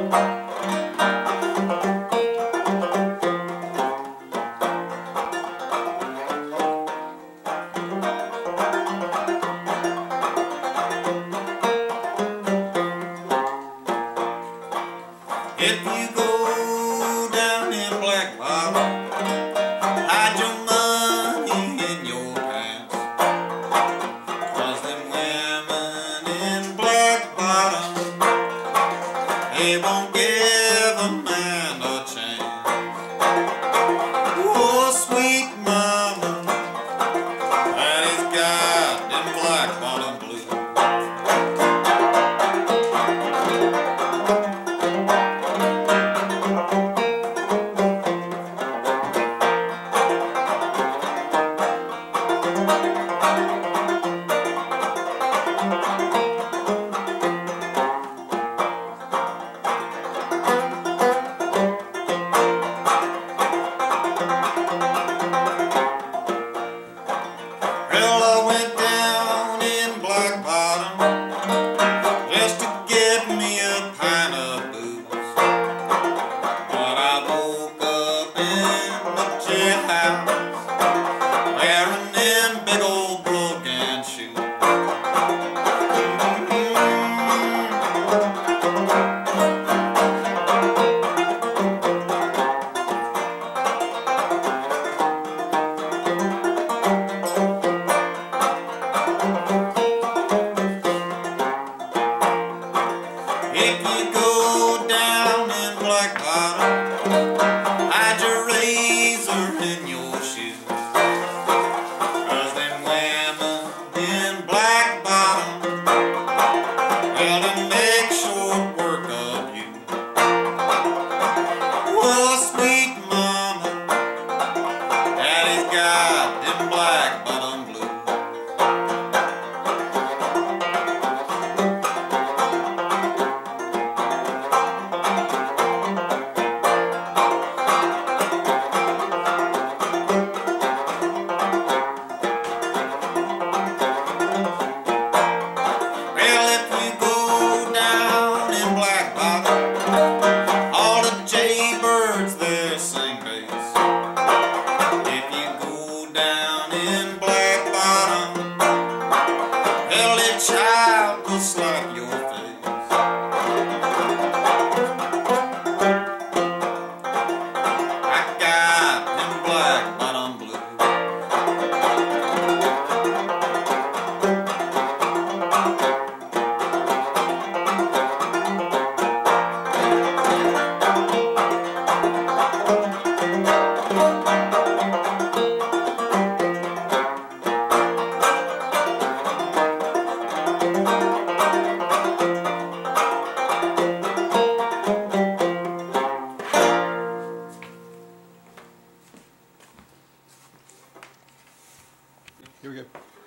If you go down in Black Bottom, hide your money in your pants, 'cause them women in Black Bottom, they won't give a man a chance. Oh, sweet mama, that he's got them Black Bottom blues. Well, I went down in Black Bottom just to get me a pint of booze, but I woke up in the jailhouse wearing them big old broken shoes. If you go down in Black Bottom, hide your razor in your shoes, 'cause them women in Black Bottom, well, they make short work of you. Oh, sweet mama, daddy's got them Black Bottom blues. Well, if you go down in Black Bottom, all the jaybirds there sing bass. If you go down in Black Bottom, well, that child will slap your face. I got them Black Bottom blues. Here we go.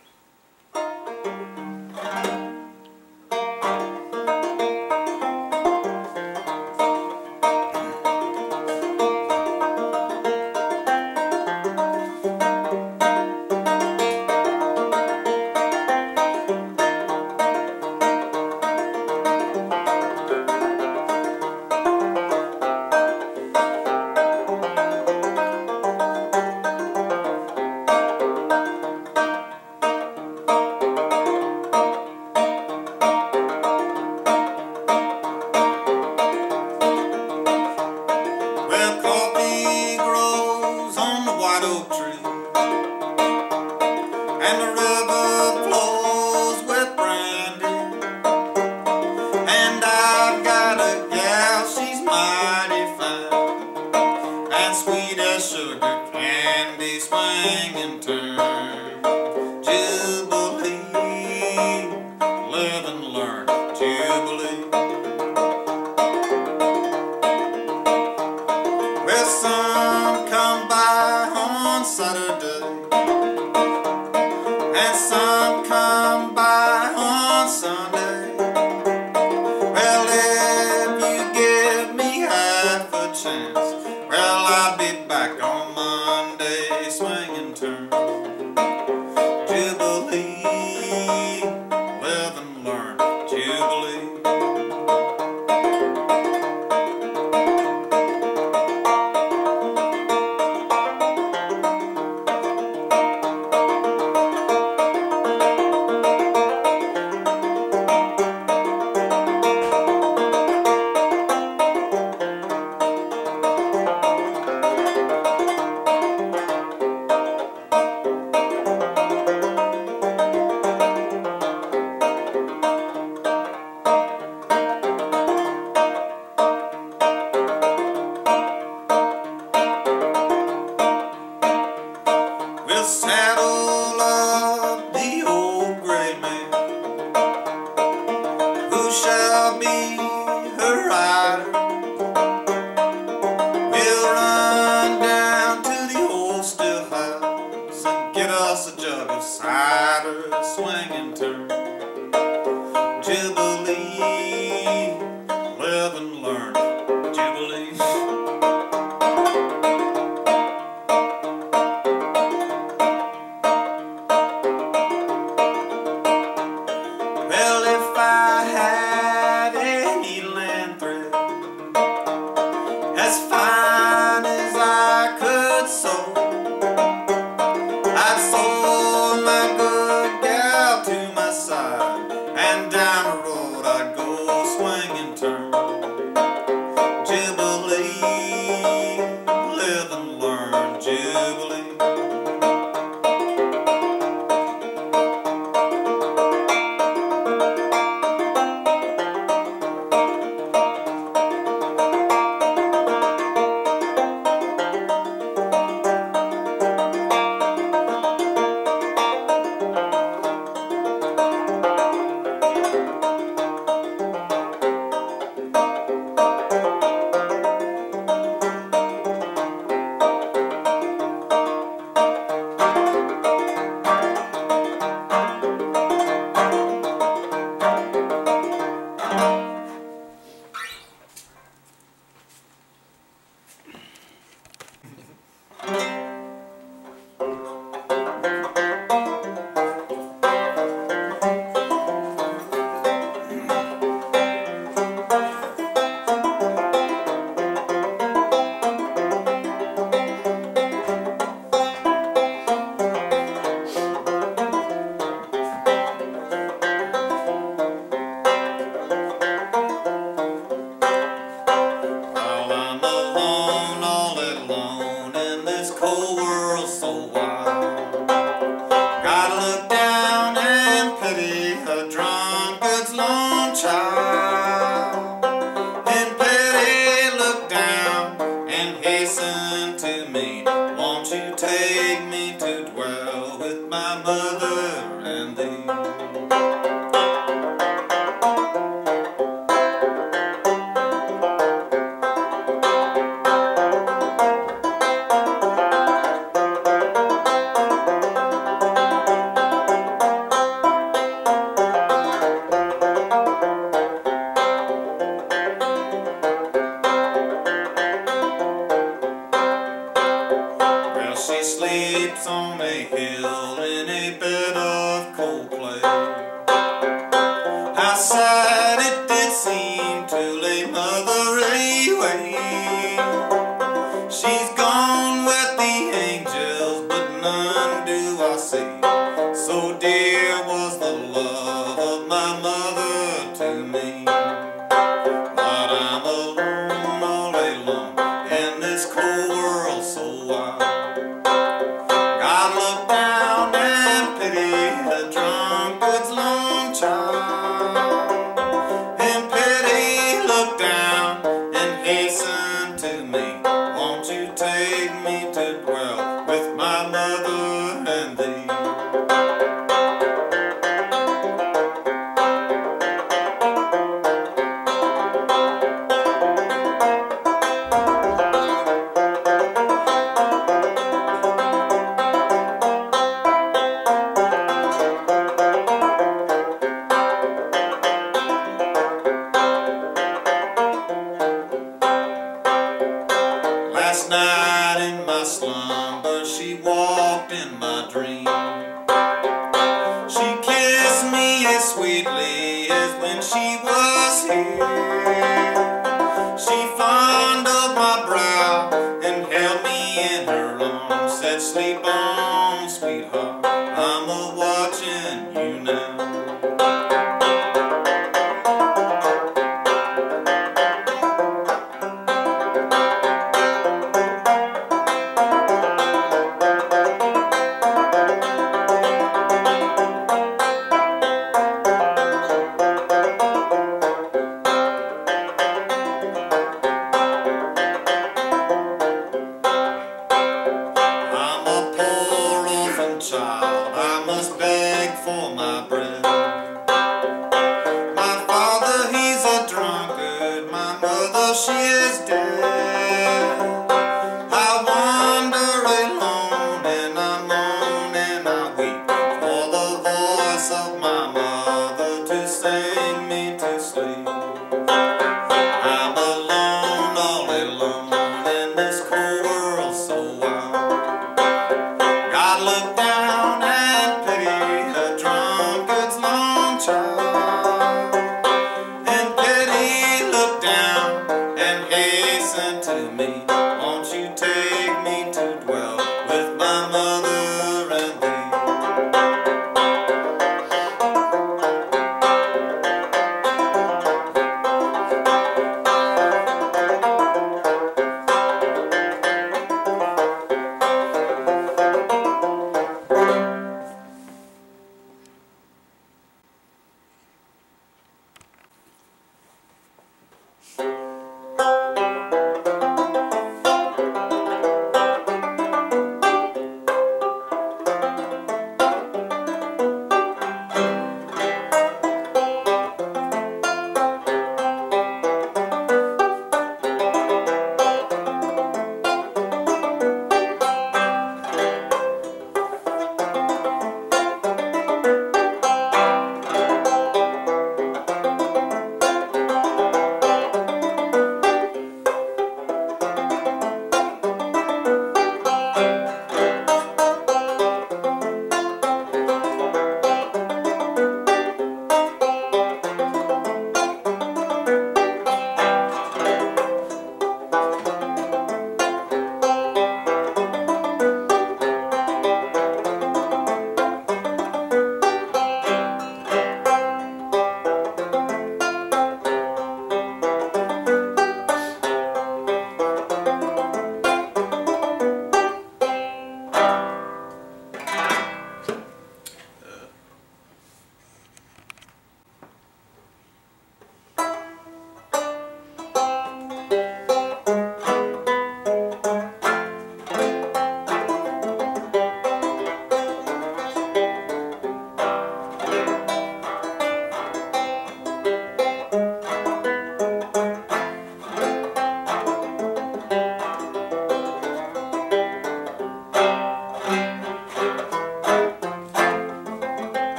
Well, coffee grows on the white oak tree, and the river flows with brandy, and I've got a gal, she's mighty fine, and sweet as sugar candy, swing and turn. Jubilee, live and learn, Jubilee. Well, some come by on Saturday, and some come by on Sunday. Well, if you give me half a chance, well, I'll be back on Monday, swing and turn. Jubilee, live and learn, Jubilee. who shall be her rider. We'll run down to the old still house and get us a jug of cider, swing and turn. Jubilee, live and learn. Jubilee. Well, if I had a needle and thread as fine as I could sew, I'd sew my good gal to my side, and down the road I'd go swing and turn. Jubilee, live and learn. Jubilee.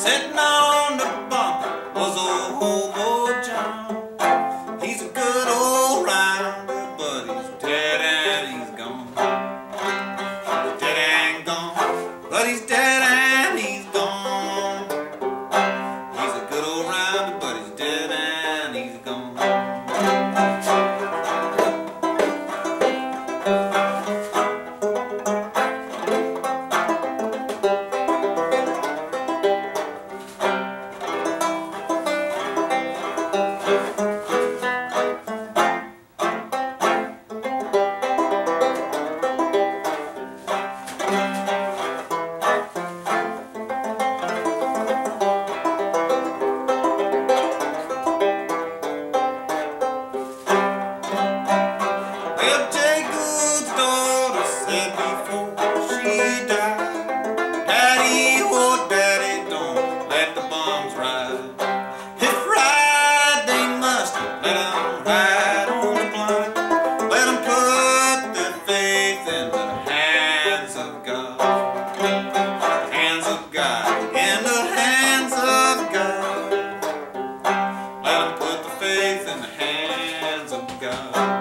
Sitting on the bumper was old hobo John. He's a good old rounder, but he's dead and he's gone. He's dead and gone, but he's dead and he's gone. He's a good old rounder, but he's dead and he's gone. Well, Jay Gould's daughter said before she died, Daddy, oh Daddy, don't let the bums ride. If ride, they must let 'em ride on the blind. Let 'em put their faith in the hands of God. Hands of God, in the hands of God. Let 'em put the faith in the hands of God.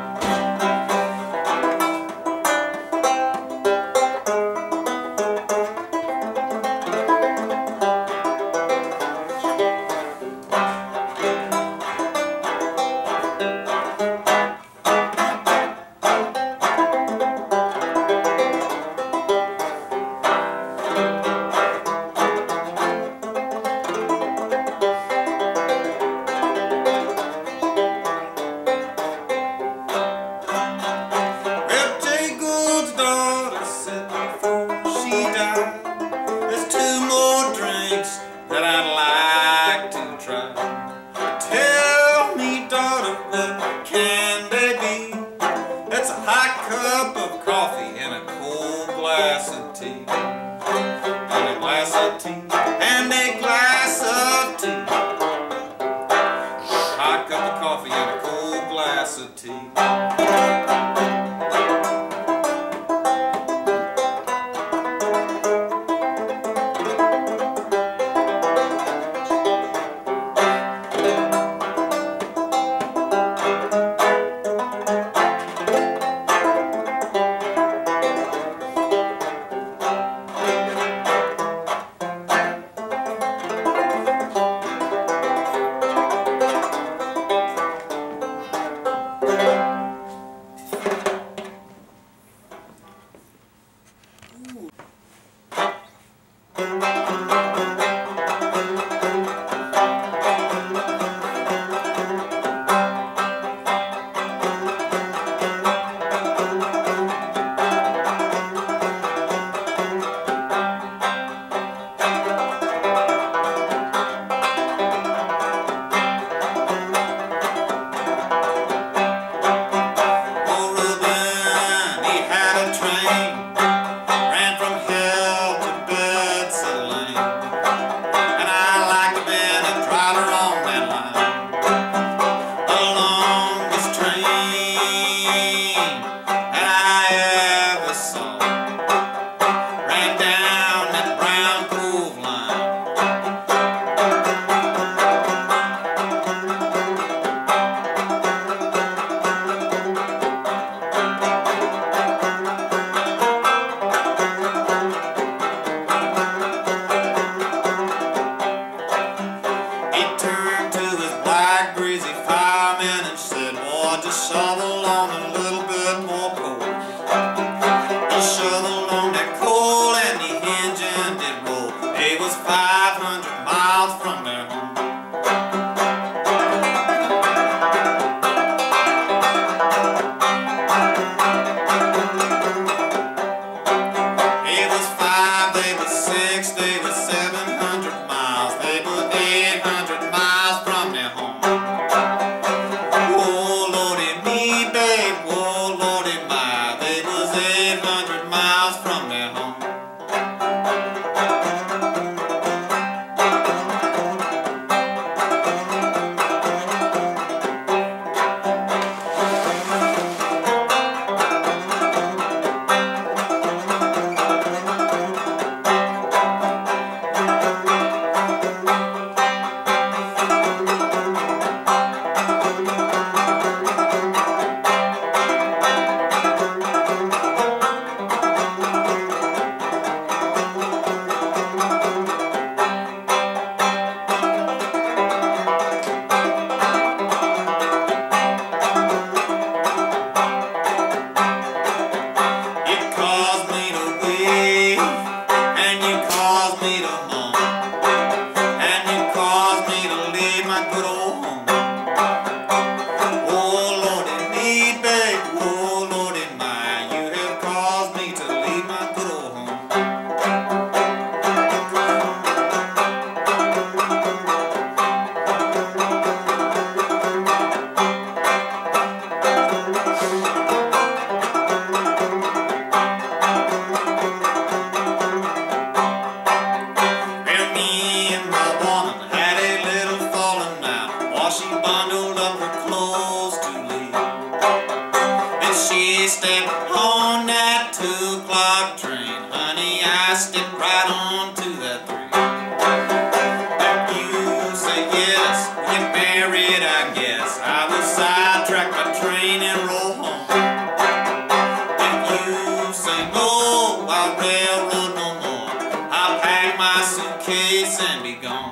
Well, Jay Gould's daughter said before she died, there's 2 more drinks that I'd like to try. Tell me, daughter, what can they be? It's a hot cup of coffee and a cold glass of tea. And a glass of tea, and a glass of tea. Hot cup of coffee and a cold glass of tea. Shovel on a little bit more coal. He shoveled on that coal and the engine did roll. They was 500 miles from their home. They was 5, they was 6, they was 700 miles. They was 800 miles from their home. train and roll home. If you say no, I'll railroad no more. I'll pack my suitcase and be gone.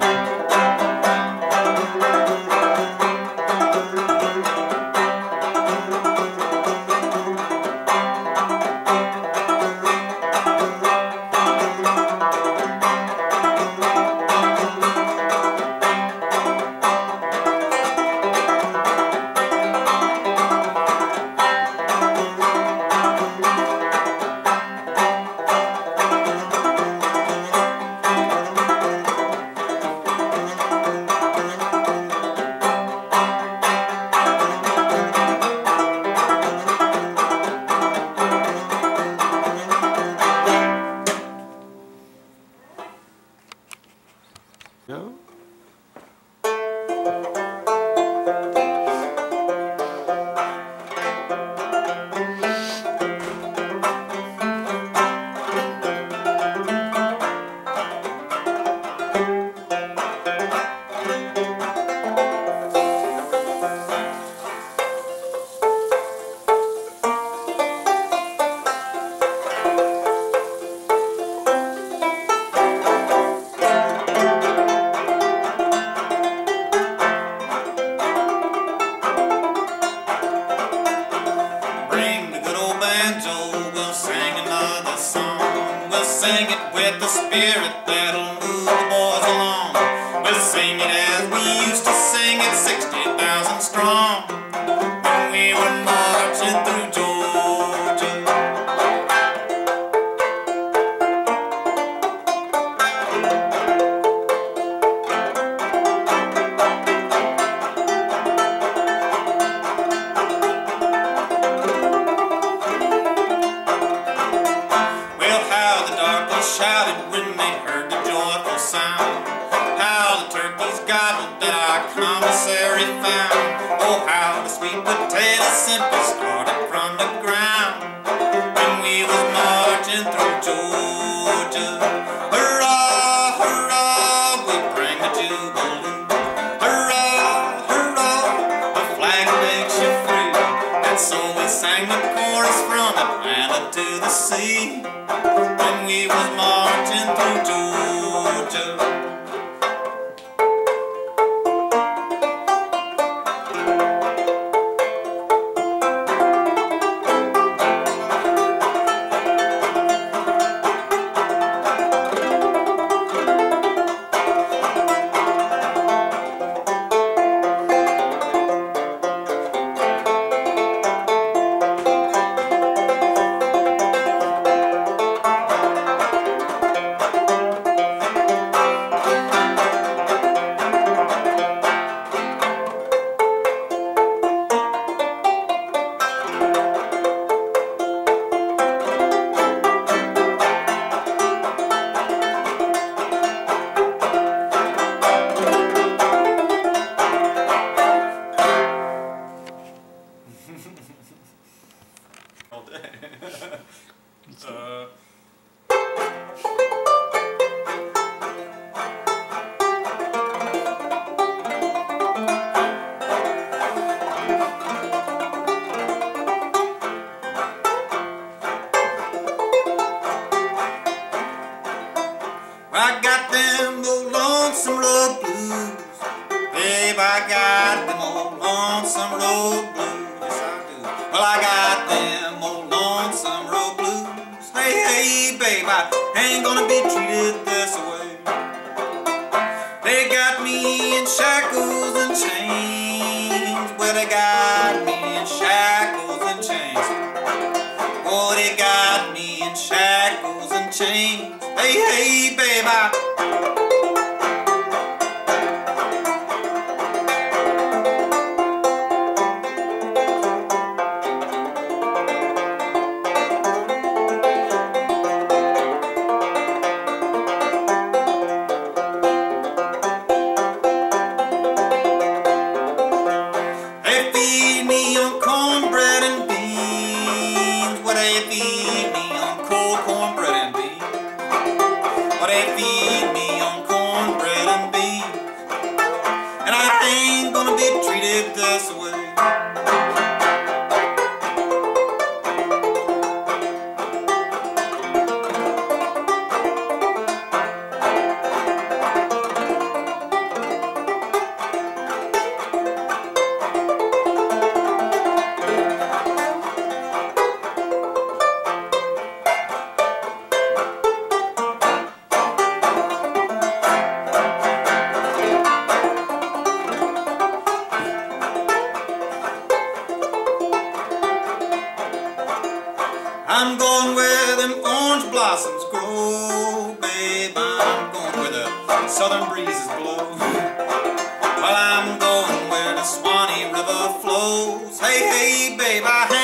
Go. Bring the good old banjo, we'll sing another song. We'll sing it with the spirit that'll move the boys along. We'll sing it as we used to sing it, 60,000 strong, when we were marching through Georgia. Well, how the darkies shouted when they heard the joyful sound. How the turkeys gobbled that our commissary found. Oh, how the sweet potatoes simply started from the ground when we was marching through Georgia. Hurrah, hurrah, we bring the jubilee. Hurrah, hurrah, the flag makes you free. And so we sang the chorus from Atlanta to the sea when we was marching through Georgia. All day. I got them old lonesome road blues. Babe, I got them old lonesome road blues. Yes, I do. Well, I got them old lonesome road blues. Hey, hey, babe, I ain't gonna be treated this way. They got me in shackles and chains. Well, they got me in shackles and chains. Oh, they got me in shackles and chains. Hey, hey, babe, they feed me on cornbread and beans. Well, they feed me on cold cornbread and beans. Well, they feed I'm going where them orange blossoms grow, babe. I'm going where the southern breezes blow. Well, I'm going where the Swanee River flows. Hey, hey, babe, I